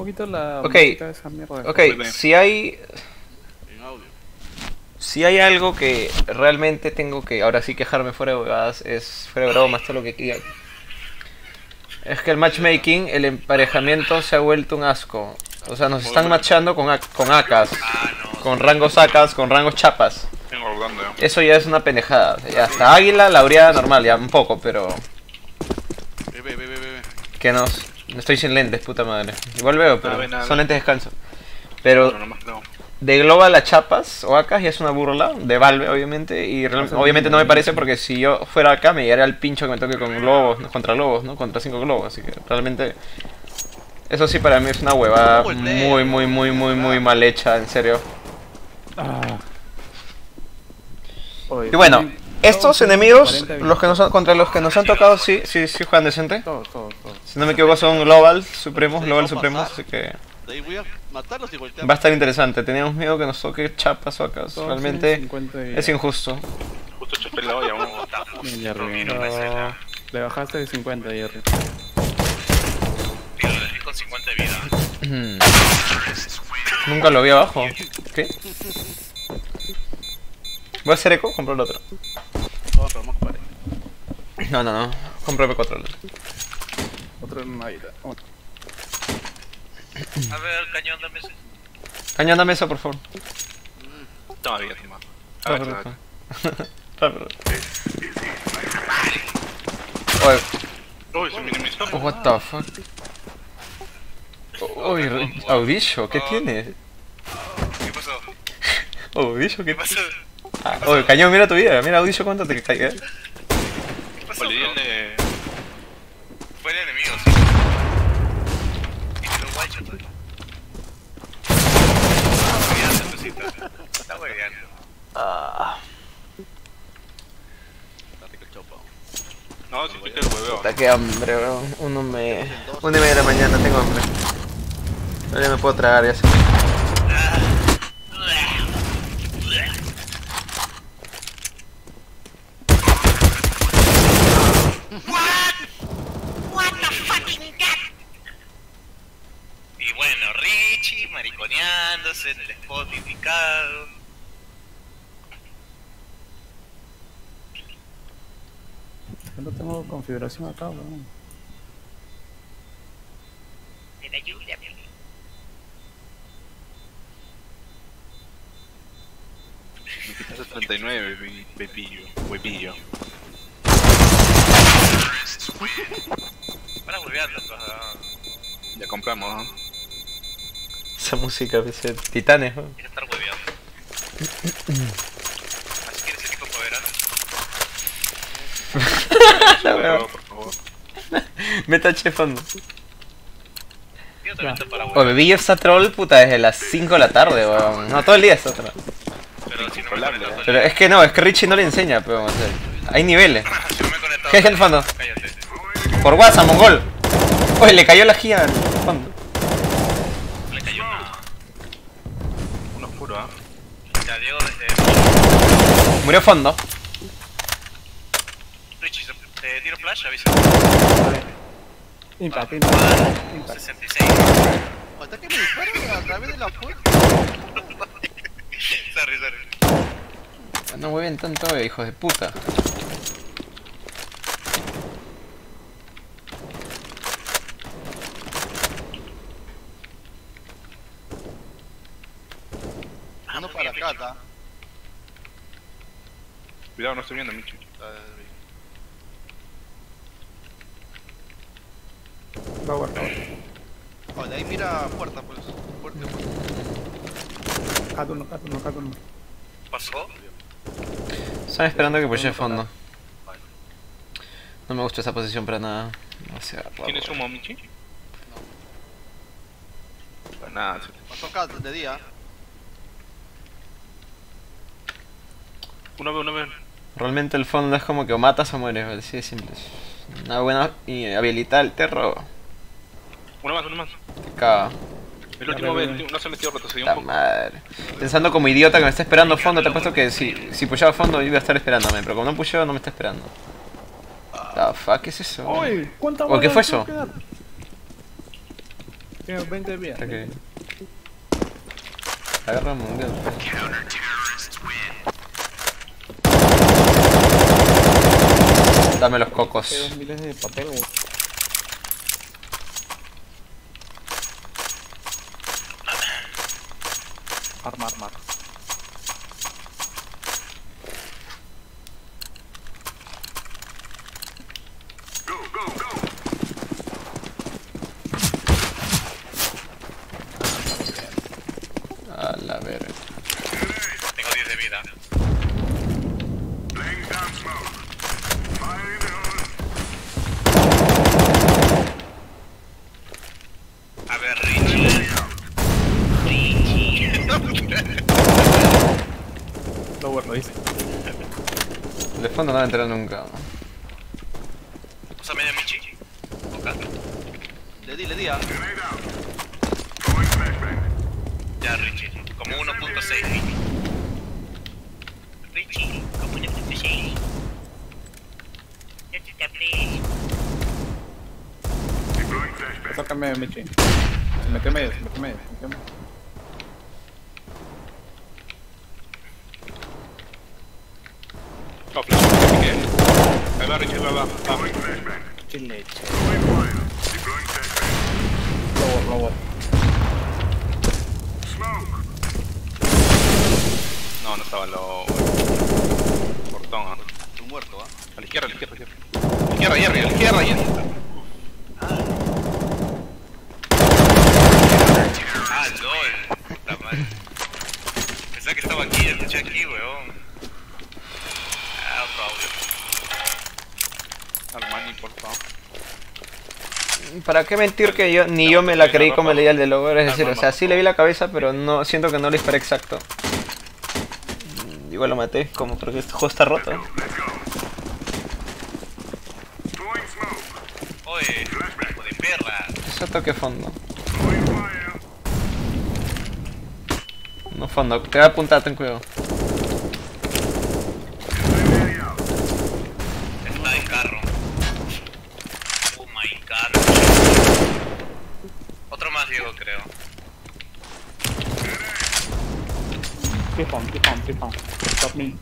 poquito la Ok, música de esa mierda. ok, si hay algo que realmente tengo que ahora sí quejarme fuera de huevadas, es fuera de bromas, todo lo que quiera. Es que el matchmaking, el emparejamiento se ha vuelto un asco. O sea, nos están matchando con AKs, con rangos AKs, con rangos chapas. Eso ya es una pendejada. Ya hasta Águila la habría normal, ya un poco, pero... Que no estoy sin lentes, puta madre. Igual veo, pero son lentes de descanso. Pero de Global a chapas o AKs ya es una burla, de Valve obviamente, y obviamente no me parece porque si yo fuera acá me llegaría al pincho que me toque con globos, ¿no? Contra globos, ¿no? Contra 5 globos, así que realmente... Eso sí para mí es una huevada muy mal hecha, en serio. Y bueno, estos enemigos, los que contra los que nos han tocado, sí juegan decente. Todos. Si no me equivoco son Global Supremos, así que De ahí voy a matarlos y voltear. va a estar interesante. Teníamos miedo que nos toque chapas o acá. Realmente es injusto. Justo chapé la olla, Le bajaste de 50, Jerry. Tío, lo dejé con 50 de vida. Nunca lo vi abajo. ¿Qué? ¿Voy a hacer eco? Compro el otro. No. Compro el 4 Otro en una vida. A ver, cañón, dame ese. Cañón, dame eso, por favor. Toma vida, toma. Rápido. Oye, Uy, se minimizó. what the fuck. Uy, Audillo, ¿qué tiene? ¿Qué pasó? Audillo, ¿qué ¿Qué pasó? Oye, cañón, mira tu vida. Mira, Audillo, cuánto te caiga. ¿Qué pasó? Fue el enemigo, sí. Y se lo guacho todavía. Está hueveando. No, si fuiste el hueveo. Puta, qué hambre, weón. 1:30 de la mañana, tengo hambre. No, ya me puedo tragar, ya sé. Y bueno, Richie mariconeándose en el spot indicado. Yo no tengo configuración acá, weón. Mira, ayúdame. Me quitaste 39, huevillo. Para hueveando, pues. Ya compramos, ¿no? Esa música, ese Titanes, weón. Quiero estar hueveando. Así que ese tipo poderano. Por favor. Meta che fondo. Yo también estoy para Oye, huevear. Bebillo está troll, puta, desde las 5 de la tarde, weón. No, todo el día está troll. Pero si no me conecto. Pero es que no, es que Richie no le enseña, pero, o sea, hay niveles. Si no me conecto. ¿Qué es el fondo? Cállate. Por WhatsApp, mongol. Oye, le cayó la gia al fondo. Le cayó una. Uno oscuro, ¿ah? Ya Diego desde. Murió fondo. Richie, te tiro flash, avisa. Impact. 66. Hasta que me disparan a través de la puerta. Sorry. No mueven tanto, hijos de puta. Uno para acá, ¿tá? Cuidado, no estoy viendo, Michi. Va a guardar. Oh, de ahí mira puerta, pues. Puerta. K1. ¿Pasó? Están esperando que pushe fondo. No me gusta esa posición para nada. O sea, ¿Tienes humo, Michi? Para nada. Pasó acá de día. Uno ve. realmente el fondo es como que o matas o mueres, así de simple. Una buena y habilita el terror. Uno más. Te caga. El último B, no se metió retrocedió La un poco. madre. Pensando como idiota que me está esperando fondo, te apuesto que si pushaba fondo iba a estar esperándome, pero como no pusheo no me está esperando. The fuck, ¿qué es eso? Uy, ¿cuánta ¿O qué bala fue tengo eso? que dar? Tiene 20 de vida. Ok. La guerra mundial. Dame los cocos. Hay 2 miles de papel, weón. Arma. A la verga. Tengo 10 de vida. A ver, Richie. Lower lo hice. De fondo no va a entrar nunca. Usa media Michi. Ok. Le di, ah. Ya, Richie. Como 1.6. Richie, como 1.6. Ya te tablé. Sácame, Michi. Se metió medio. Oh, flash, que pique. Ahí va, Richie, va. Qué leche. Lower. No estaba lo... Portón, ¿ah? Estoy muerto, ah. A la izquierda. A la izquierda. Ah, LOL. Puta madre. Pensaba que estaba aquí, ya escuché aquí, weón. Ah, otro audio. Armani, por favor. ¿Para qué mentir que yo me la creí como leía el de Lower? Es decir, o sea, sí le vi la cabeza, pero no siento que no le disparé exacto. Igual lo maté, como porque este juego está roto. Oye, hijo de perra. Eso toque fondo. No fondo, te va a apuntar, ten cuidado. Está en carro. Oh my god. Otro más, Diego, creo. Keep on. Stop me.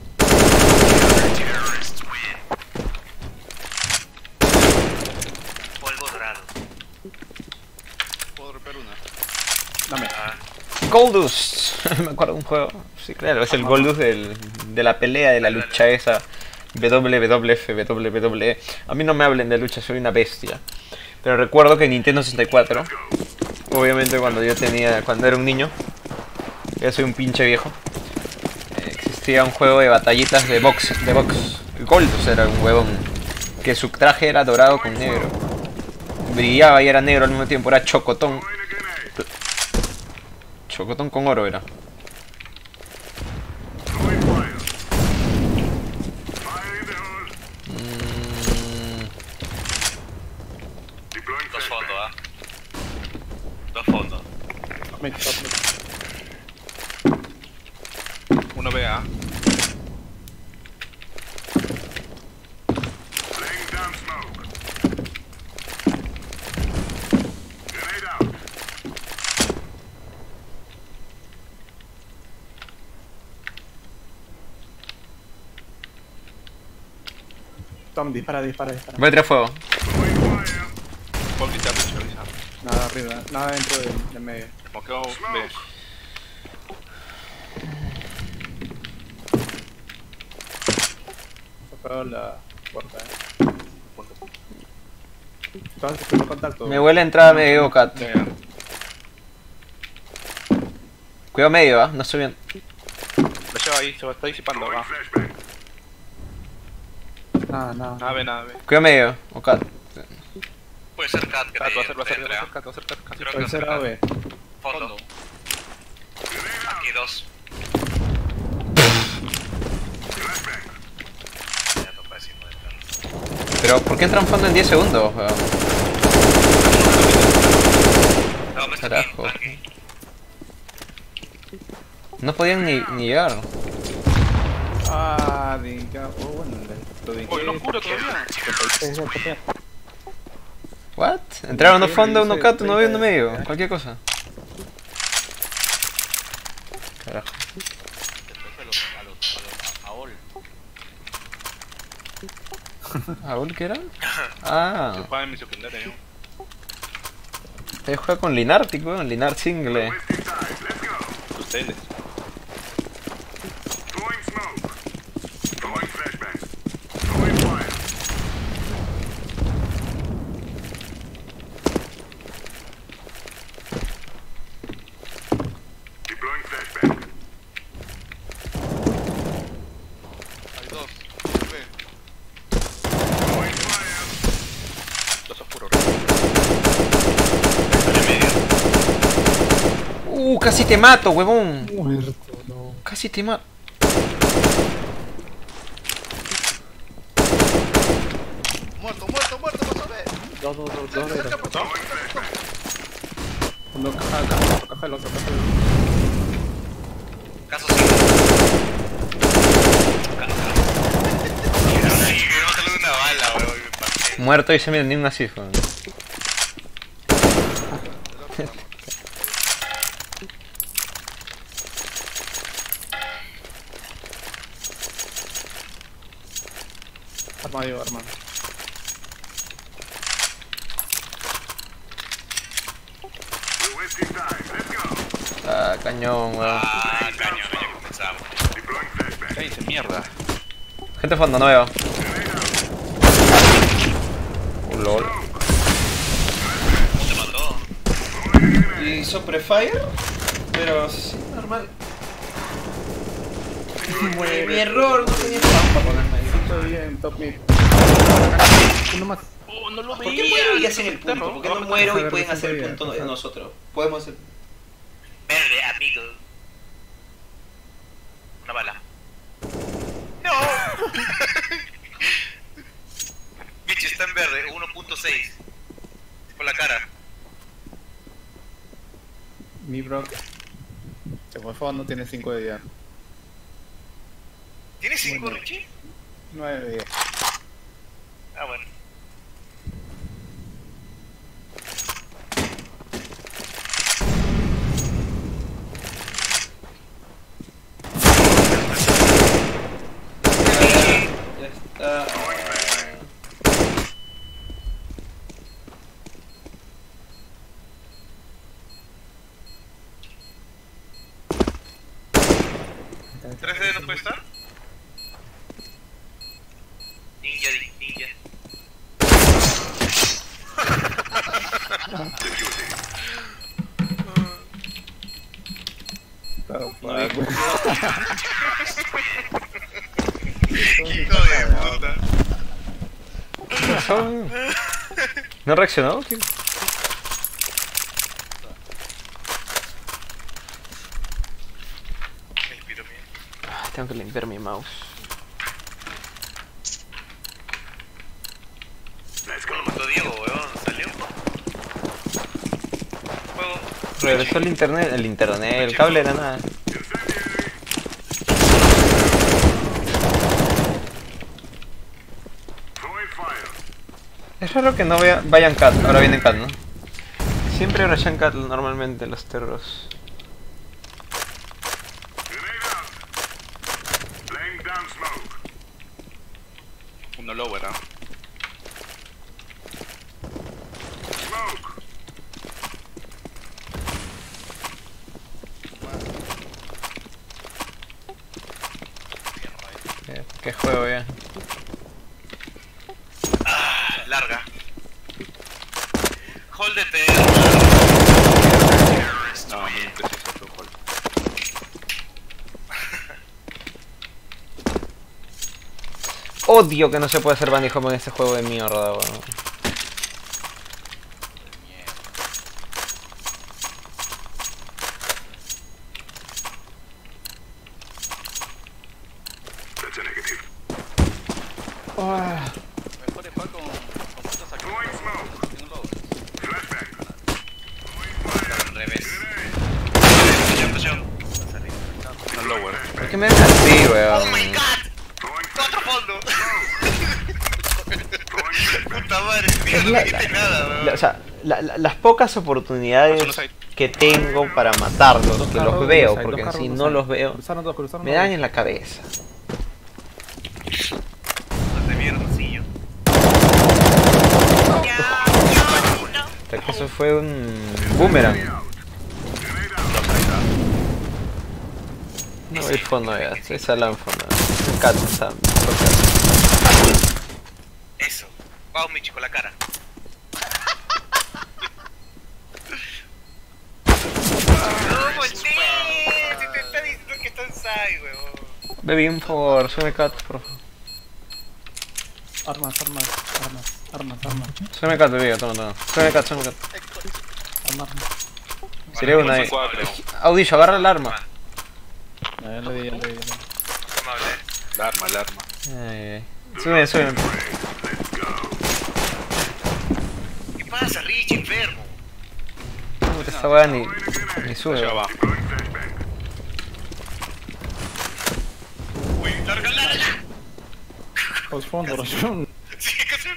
Polvo dorado. Puedo romper una. Dame. Goldust. Me acuerdo de un juego. Sí, claro, es el Goldust de la pelea, de la lucha esa. WWF, WWE. A mí no me hablen de lucha, soy una bestia. Pero recuerdo que en Nintendo 64, obviamente cuando era un niño, yo soy un pinche viejo, existía un juego de batallitas de box. Goldust era un huevón que su traje era dorado con negro. Brillaba y era negro al mismo tiempo, era chocotón. Chocotón con oro era. Dos fondos, ¿ah? Dos fondos. Stop me. Uno ve, ¿ah? Tom, dispara. Voy a tirar fuego. Por quitar, Richie, avisa. Nada arriba, nada dentro de medio. Mosqueo, ve. Cerrado la puerta, Estás haciendo contacto. Me huele a entrada medio cat. Ve. Cuidado medio, no estoy bien. Lo lleva ahí, se va, está disipando, va. Nada. Nada ve. Cuidado medio, o cat. Puede ser Cat, que Va a te ser, entre, ¿ah? va a ser. Creo que va Puede a ser ser A o Cat. B. Fondo. Aquí dos. Ya toca decir no de perro. Pero, ¿por qué entran fondo en 10 segundos? Weón? No, me está Carajo. aquí. No podían ni llegar. Ah, bueno, lo dije. Oye, no oscuro todavía. What? Entraron uno fondo, uno cat, uno B, uno medio. Cualquier cosa. Carajo. ¿Aol qué era? Ah. Yo jugaba en mi secundaria, yo. Ella juega con Linartic, weón. Linart single. Ustedes. Hay dos. Ve. Dos oscuros. Casi te mato, huevón. Muerto, no. Casi te mato. Muerto, muerto, muerto, vas a ver. Dos, Cerca, era. por favor. Uno caja acá, caja el otro, caja el otro. Caso sí. Ahí me va a salir una bala, weón. Me pasé. Muerto y se me ni un así, weón. Armadio, hermano. Ah, cañón, weón. Ah, caño, ya comenzamos. Cállense, mierda. Gente fondo, no veo. Lol. ¿Cómo te mató? Hizo prefire, pero sí, normal. Mi error, no tenía trampa ponerme ahí. Estoy bien, top mid. Uno más. Oh, no lo ¿Por qué muero y hacen el punto? ¿Por qué no muero y pueden hacer el Todavía, punto de nosotros? Podemos hacer... Verde, amigo. Una bala. ¡No! Bicho, está en verde, 1.6. Por la cara. Mi bro. Se fue fondo, tiene 5 de vida. ¿Tienes 5, Bueno. Richie? 9 de vida. Ah, bueno. Ya está... ¿3D no puede estar? Ninja, ninja. Hijo de puta. ¿Qué pasó? ¿No reaccionó? ¿Qué? Respiro bien. Tengo que limpiar mi mouse. Lo mató Diego, weón. Salió. Juego. Regresó el internet, el cable era nada. Es raro que no vayan cat, ahora vienen cat, ¿no? Siempre rushan cat normalmente los terros. Uno lower, ¿ah? ¿Qué juego ya? Larga. Holdete. No, muy impreciso tu hold. Odio que no se puede hacer bunny hop en este juego de mierda, weón. Mejor es jugar con putas aquí. En un lobo. Al revés. Presión. Uno lower. ¿Por qué me ven así, weón? Oh my god. Otro fondo. Puta madre, tío, no me quité nada, weón. O sea, las pocas oportunidades que tengo para matarlos, que los veo, porque si no los veo, me dan en la cabeza. No te vieron, sí, yo. O sea, que eso fue un boomerang. No hay fondo ya, estoy salado en fondo. Me encanta, Eso. Vamos, Michi, con la cara. No voltees. Si te está diciendo que está en side, weón. Baby, un favor, sume cat, por favor. Armas. Sume cat, baby, toma. Sume cat. Armas. Sería una ahí. Cuatro. Audillo, agarra el arma. Ya le di. Amable. El arma. Ay. Sube. ¿Qué pasa, Rich, enfermo? Puta, esta weá ni sube. Allá va. Uy, larga. Os fondo, Roshan. Sí, que se...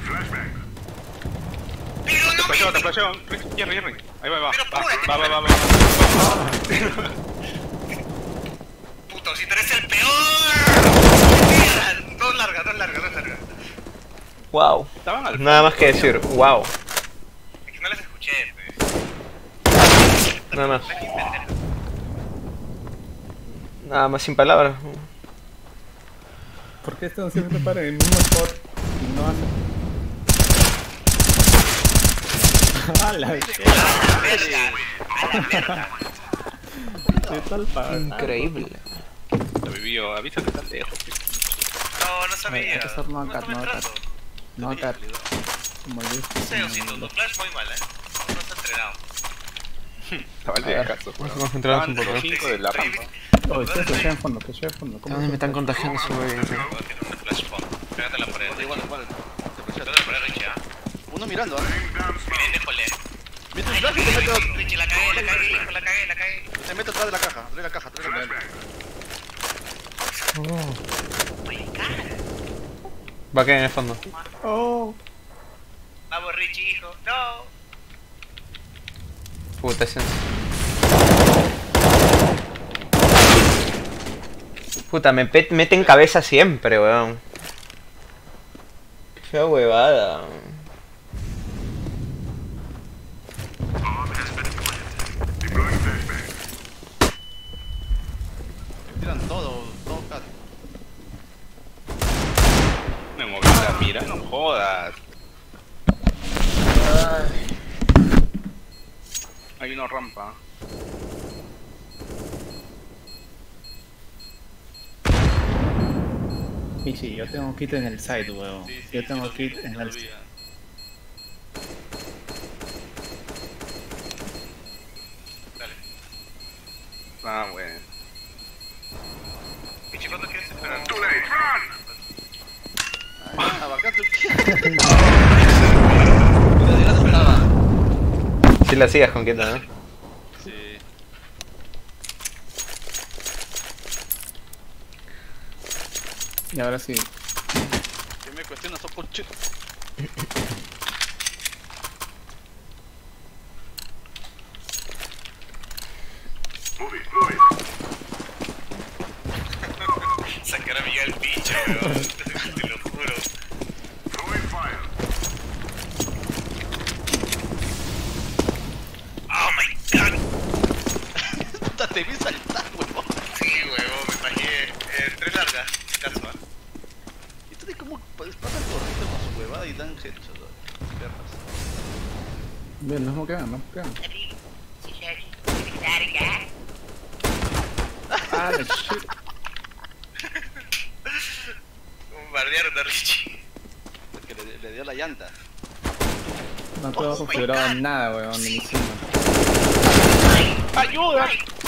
Pero no Te me... flasheo. Jerry. Ahí va. Pero apúrate. Va. Puto, si tú eres el peor. Dos largas. Wow. Estaban al Nada más que decir, wow. Es que no las escuché, pues. Nada más. Nada más sin palabras. ¿Por qué están siempre para el mismo spot y no hacen? ¡A la verga! ¿Qué tal para? Increíble. Lo vivió. Avisa que está lejos. No sabía. Hay que hacer no acá. No acá. Como yo. Seo, sin tu flash muy mal, no está entrenado. Estaba el de caso. Vamos a concentrarnos un poco. 5 de la rampa. Oh, que estoy en fondo. ¿Cómo Me están contagiando su bebé. Tiene una flash bomb. Pégate la pared. Igual. Pégate la pared, Richie, ¿ah? Uno mirando, ¿ah? Miren, déjole. Mete un flash y te meto. Richie, la cagué. Te meto atrás de la caja. Trae la caja. Va a quedar en el fondo. Oh. Vamos, Richie, hijo. No. Puta, ese. Puta, me mete en cabeza siempre, weón. Qué fea huevada. Tiran todo cat. Me moví la mira, no jodas. Hay una rampa. Y sí, yo tengo kit en el side, weón. Yo tengo kit en el side. Dale. Ah, bueno. Richie, ¿cuándo quieres esperar? Abacate. Si la sigas con quieta, ¿no? Sí. Y ahora sí. Que me cuestiona esos coches. Sacar a Miguel pinche, weón. Te lo juro. Oh my god. Puta, te vi saltar, huevón. Sí, huevón, me imaginé. Tres largas, casual. ¿Y tú de cómo pasan corriendo con su huevada y dan headshot? Perras. Bien, no quedan. Ah, shit. Bombardearon a Richie. Que le dio la llanta. No tengo configurado nada, weón, ni encima. ¡Ayuda!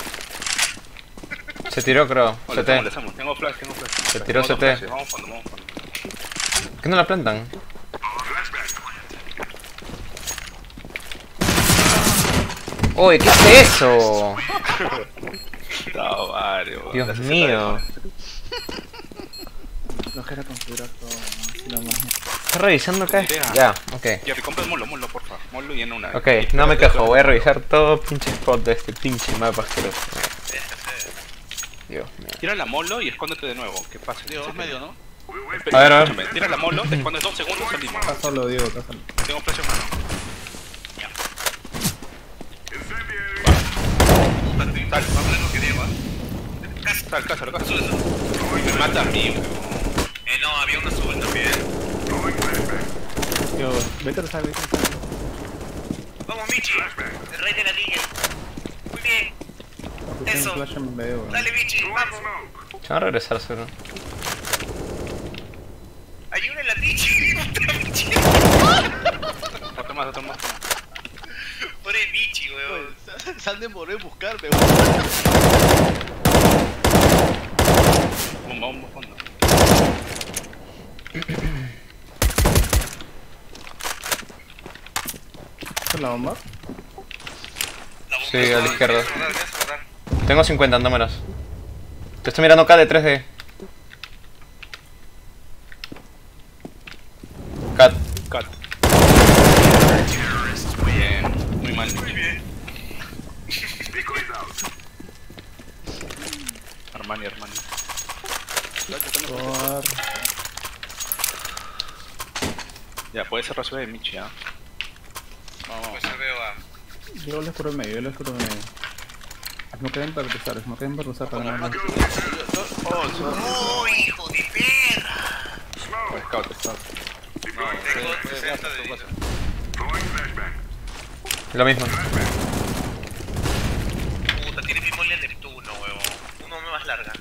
Se tiró, creo. Ole, CT. tengo flash. Se tiró Tengo CT. flashes, Vamos fondo. ¿Por qué no la plantan? Uy, ¿qué es eso? No, vale, Dios mío. No quiero configurar todo, ¿no? ¿Estás revisando acá? Ya, ok. Ya, te compras molo, porfa. Molo y en una. Ok, no me quejo, voy a revisar todo pinche spot de este pinche mapa asqueroso. Dios mío. Tira la molo y escóndete de nuevo. ¿Qué pasa? Digo, es medio, ¿no? A ver, a ver. Escúchame, tira la molo, te escondes 2 segundos, salimos. Está solo, Diego, está solo. Tengo flash en mano. Tal, más o menos que Diego, Cásalo. Me mata a mí, weón. no, había una azul también. Diego, vete a salir, Vamos, Michi, el rey de la liga. Muy bien. Eso. flash en medio, weón. Dale, Michi, vamos. Se van a regresar, seguro. Ayúdale a Michi. Michi. Otro más. Pobre Michi, weón. Se han demorado en buscarme, weón. Vamos fondo. ¿Esta es la bomba? Sí, a la izquierda. Tengo 50, ando menos. Te estoy mirando acá de 3D. Cat. Muy bien. Muy mal. Armani. Por... Ya, puede ser rasuela de Michi, ¿ah? Vamos. Pues yo veo a... Yo les por el medio, No queden para cruzar, para ganar. ¡Oh, hijo de perra! Scout. Tengo 60 de vida. Lo mismo. Puta, tiene memoria de Neptuno, huevón. Uno más larga.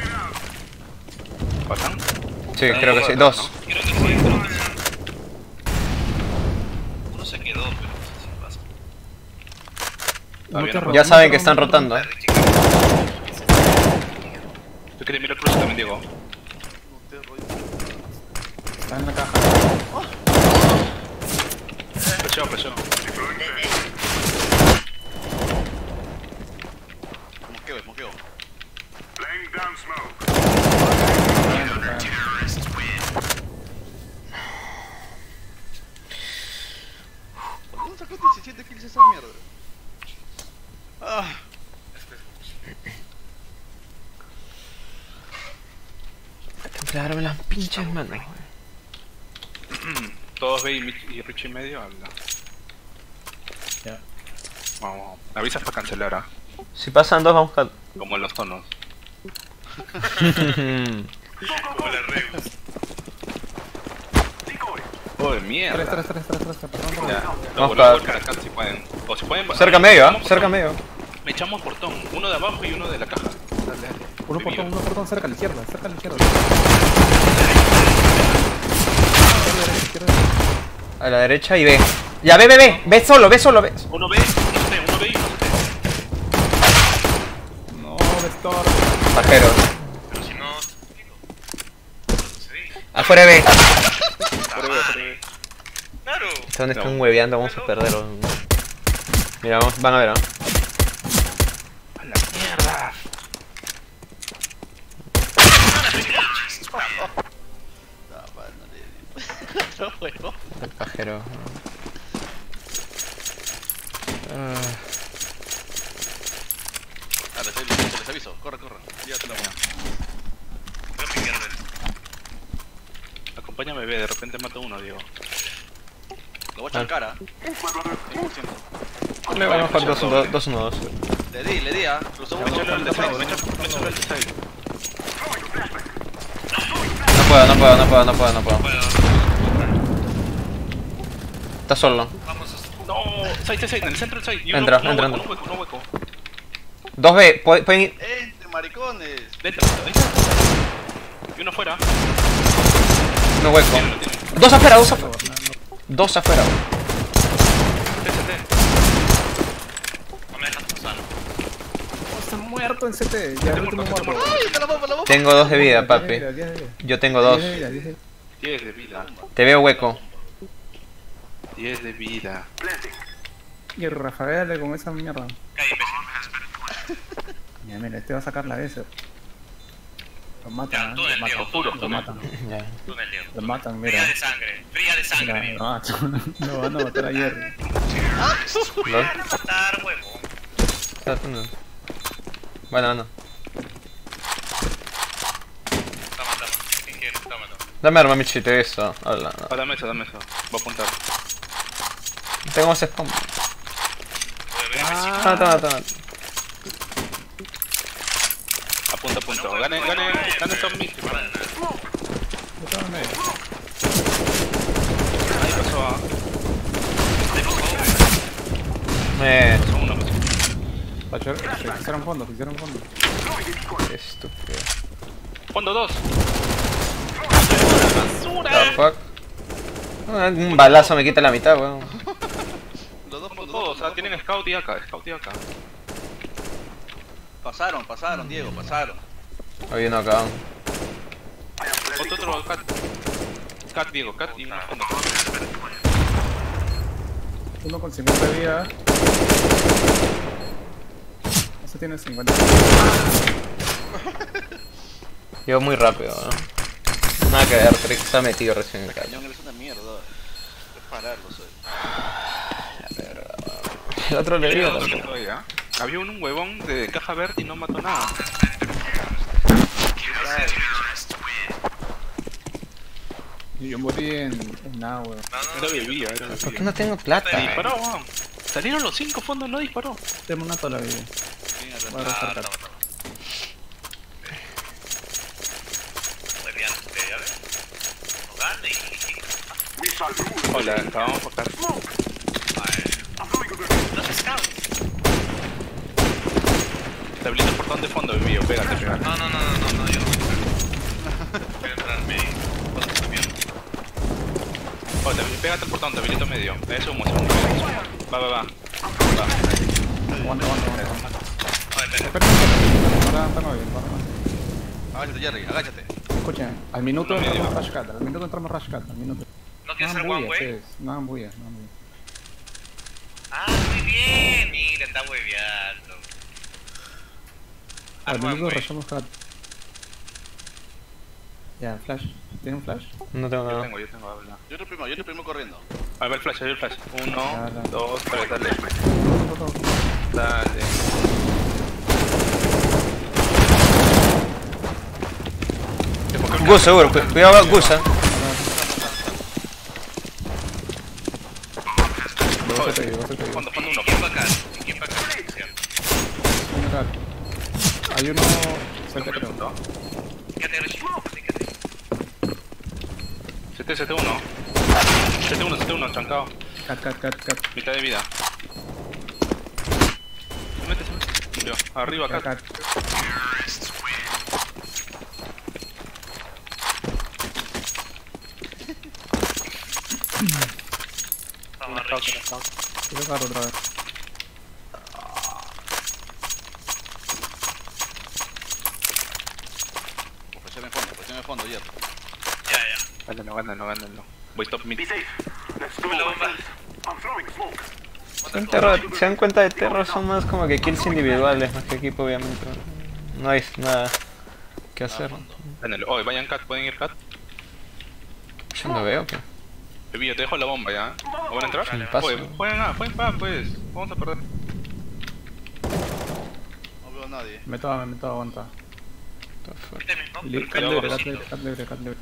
¿Pasan? Sí, creo que sí. 2. Creo que sí. Uno se quedó, pero no sé si pasa. Ya saben que están rotando. ¿Tú quieres mirar cruce también, Diego? Está en la caja. Presión. Moqueo. ¿Cómo sacó 17 kills esa mierda? Ah. Templarme las pinches manos. Todos ve y Richie medio habla. Ya. Vamos. Avisas para cancelar, ¿ah? Si pasan 2, vamos a... Como en los tonos. Como la Reus. Oh, de mierda. 3, perdón. Ya. Vamos Vamos para- acá si pueden. O si pueden. Cerca medio, Echamos cerca portón. medio. Echamos portón. Uno de abajo y uno de la caja. Dale. Uno portón cerca a la izquierda, A la derecha y ve. Ya, ve. Ve solo. Uno B, uno B y uno C. No, Vestor. Pajero. Pero si no... Sí. Afuera ve. Claro. Donde están hueveando, vamos a perderlo. Mira, van a ver, ¿no? A la mierda. No, bueno. El pajero. Les aviso. Corre. Llévate la mano. Voy a piquear del... Acompáñame B, de repente mato uno, Diego. Lo voy a echar en cara. 100%. Le vamos a jugar 2-1-2. Le di, cruzó Me uno. echo el de side, me echo el de side. No puedo. Está solo. Vamos a... No, side, en el centro del side. Y Entra. uno hueco. 2B, pueden ir. Maricones. Dentro, ahí está. Y uno afuera. No hueco. Tiene, lo tiene. 2 afuera. 2 afuera. TCT. No me dejas pasar. Está muerto en CT. Ya el último muerto. ¡Ay, la bomba! Tengo 2 de vida, papi. Yo tengo 2. 10 de vida. Te veo hueco. 10 de vida. Y Rafael con esa mierda. Calle, imbécil. Ya, mira, este va a sacar la S. Lo matan, Ya, tú en el lo Diego, matan. tú Lo matan. Ya. Tú en el Diego. Lo matan, Fría mira. de sangre, fría de sangre. Mira, lo matan. Lo van a matar ayer. ¿Lo? Van a matar, huevón. Tratando. Bueno, no. Toma. ¿Quién quiere? Toma. Dame arma, Michite, eso. Hola, no. Dame eso. Voy a apuntar. Tengo más spawn. Toma. Apunta. Gane Tom Mitch. Yo estaba en medio. Ahí pasó a... Son uno. Fixaron fondo. Qué estúpido. Fondo 2. The fuck. Un balazo me quita la mitad, weón. Los dos Fondo fondos, todos, o sea, tienen scout y acá. Pasaron, Diego, pasaron. Hay uno acá. Otro cat. Cat, Diego, cat y uno fondo. Uno con 50 de vida. Ese tiene 50. Llevo muy rápido, ¿no? Nada que ver, creo que se ha metido recién en el cañón. Cañón eres una mierda. Es pararlo, soy. El otro le dio. Había un huevón de caja verde y no mató nada. Y yo morí en nada, weón. Era bebía. ¿Por qué no tengo plata? Disparó, weón. Salieron los 5 fondos, no disparó. Tengo una toda la vida. Voy a resaltar. Muy bien, ya ves. No gane y... Hola, acabamos por acá. No se scout. Te habilito el portón de fondo, bebío. Pégate. No, yo no. Voy a entrarme y... Oye, pégate el portón, te habilito medio. Eso humo. Va. Aguanta. Espera. Para bien. Agáchate, Jerry, agáchate. Escuchen, al minuto entramos rush cat. Al minuto. ¿No quieres hacer one way? No hagan bulla. Ah, muy bien. Mira, está hueveando. Al one minuto way. rushamos cat. Ya, flash. ¿Tiene un flash? No tengo Yo nada. tengo, habla. Yo el primero corriendo. A ver, flash. 1, Ya. 2, 3, dale. Todo. Dale. Gus, seguro. Cuidado, Gus, Luego se te digo. Fondo 1. ¿Quién va acá? Un cat. Hay uno cerca, creo. Quédate, Rochi. Quédate. CT1, chancado. Cat. Mitad de vida. Métese. Murió. Arriba acá. Cat. Vamos a Rochi. Quiero cat otra vez. Presión en fondo, Jerry. Ya. Gánalo. Voy top mid. Toma la bomba. Si se dan cuenta de terror, son más como que kills individuales, más que equipo, obviamente. No hay nada que hacer. Gánalo. Oye, vayan cat, ¿pueden ir cat? Yo no veo que. Bebío, te dejo la bomba ya. ¿O van a entrar? Sin paso. Oye, jueguen pa, pues. Vamos a perder. No veo a nadie. Me meto, aguanta. Míteme, ¿no? Cat libre.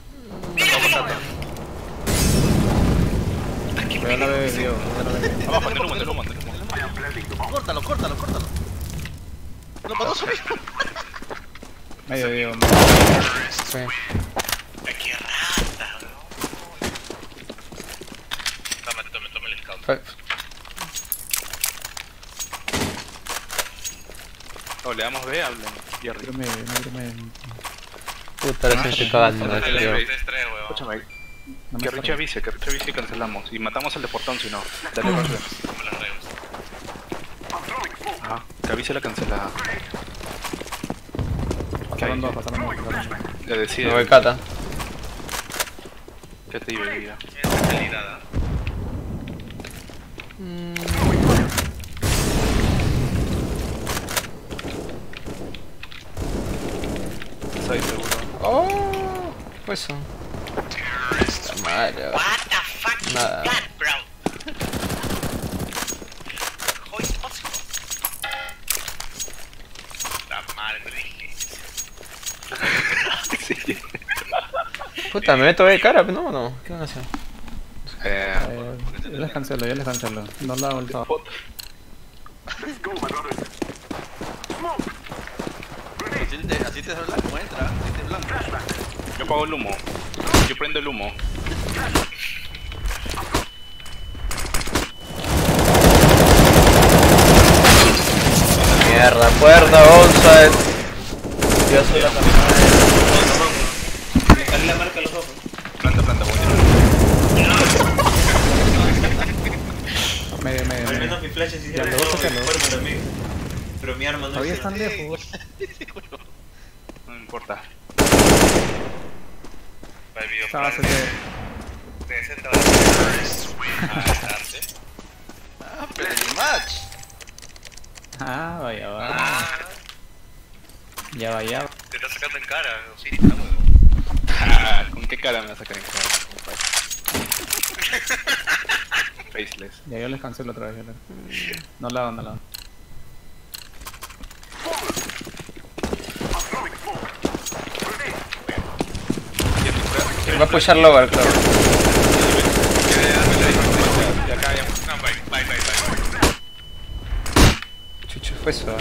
Voy a la de Dios. Abajo, ante el humo. Córtalo. No pasó solo. Medio Dios. Sí. Qué rata, bro. Toma el scout. O le damos B, hablen. Jerry. Puta, ahora sí me estoy cagando, ¿no? Dale, Tío. 3-3, weón. Escúchame, No me que Richie avise y cancelamos. Y matamos al de portón si no. Dale, Roger. Como las reglas. Ajá, que avise la cancelada. Pasaron dos. Le decide. Me voy cata. ¿Qué te iba a ir? Esa calidad, ¿ah? Side seguro. Oh, pues eso. Madre. What the fuck is Nada. that, bro? How is possible? La madre, me dije. Puta, me meto de cara, ¿no? ¿No? ¿Qué van a hacer? Yo les cancelo, yo les cancelo. No la hago el todo. Así te es blanco, entra. Así te es blanco. Yo apago el humo. Yo prendo el humo. Mierda, puerta, onside. Yo soy la camioneta. Le calé la marca a los ojos. Planta, voy Medio. Al menos mi flash sí Ya, se luego ve sácalo. fuerte también. Pero mi arma no Todavía es. están lejos. No me importa. Para el video. Estaba plan cerca. de 60 dólares. Ah, pero el match. Ah, vaya, va. Ya va. Te está sacando en cara, sí, está huevo. Ah, ¿con qué cara me vas a sacar en cara, compadre? Faceless. Ya yo les cancelo otra vez. Ya les... No la hago. Va a pushar lower, claro. Y acá ya. No, bye. Chucho, fue eso.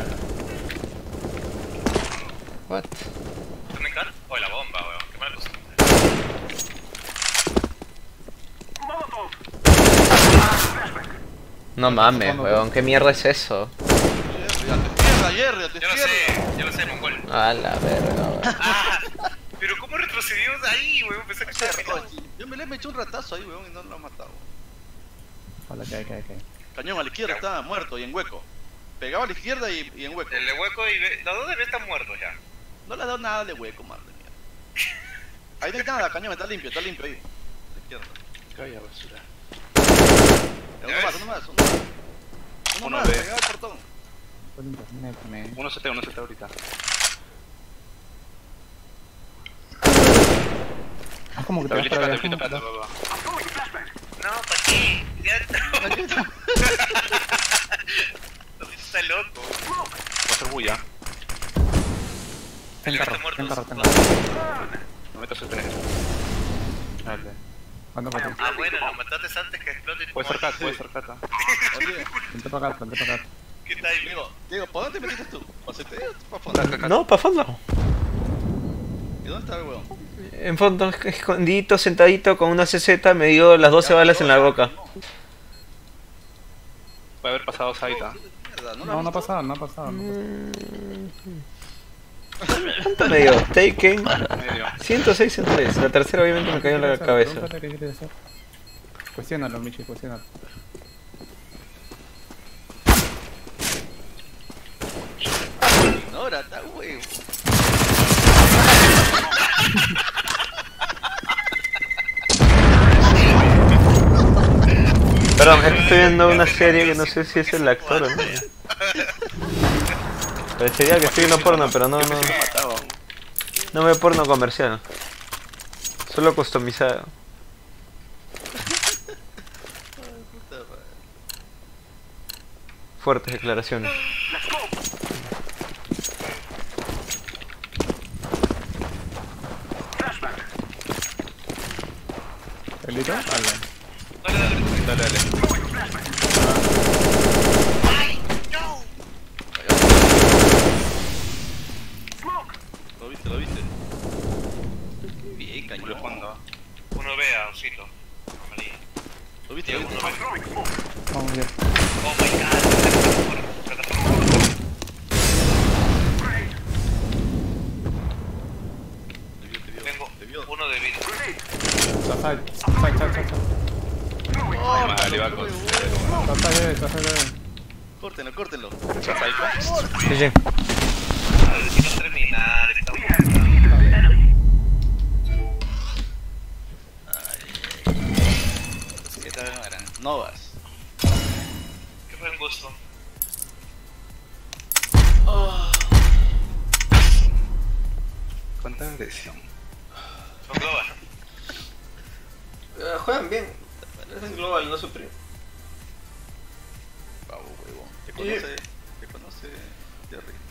What? ¿Están en cara? Oh, la bomba, weón. Qué mala cosa. No mames, weón, ¿qué mierda es eso? Jerry, te Ya lo sé, mongol. A la verga, weón. Ah, pero ¿cómo retrocedió de ahí, weón? Pensé que estaba cierra. Yo me le he hecho un ratazo ahí, weón, y no lo ha matado. Hola, cae. Cañón a la izquierda está muerto y en hueco. Pegaba a la izquierda y en hueco. El de hueco y... Los dos deben estar muertos ya. No le ha dado nada de hueco, madre mía. Ahí no hay nada, cañón, está limpio ahí. A la izquierda. Calla, basura. Uno más. Uno Uno más, B. pegaba el portón. Por internet, me... Uno se te ahorita. Ah, como que te vas Habilita para plata, allá. va. No, ¿para qué? Ya no. Está loco. Va a ser bulla. Ten Está carro. muerto. No metas el penetro. Dale. Ando para ti. Ah, bueno, lo mataste antes que explote. Puede ser cata. Oye, Vente para acá. ¿Qué tal? Diego, ¿por dónde te metiste tú? ¿Pasete o para fondo? No, pa' fondo. ¿Y dónde está el huevón? En fondo, escondidito, sentadito, con una CZ, me dio las 12 balas en la boca. Puede haber pasado Saita. Mierda, No ha pasado. ¿Cuánto me dio? Taken. Medio. 106 en 3. La tercera obviamente me cayó en la cabeza. Pregúntale qué quiere hacer. Cuestiónalo, Michi, cuestiónalo. Ahora está huevo. Perdón, es que estoy viendo una serie que no sé si es el actor o no. Parecería que estoy viendo porno, pero no veo porno comercial. Solo customizado. Fuertes declaraciones. ¿Pelito? Dale. Lo viste. Bien, Por el cañón. fondo. Uno vea, osito. Amarillo. Lo viste. Uno ve. Vamos bien. Oh my god. Plataforma. Te vio. Tengo uno de vida. Side. Vale, Bacos. Side. Córtenlo. GG. Necesito terminar. Estamos... ¿Qué tal eran? Novas. Qué buen gusto. Cuánta agresión. Con Global. Juegan bien. Es global, no Supreme. Pavo, huevón. Te conoce Jerry.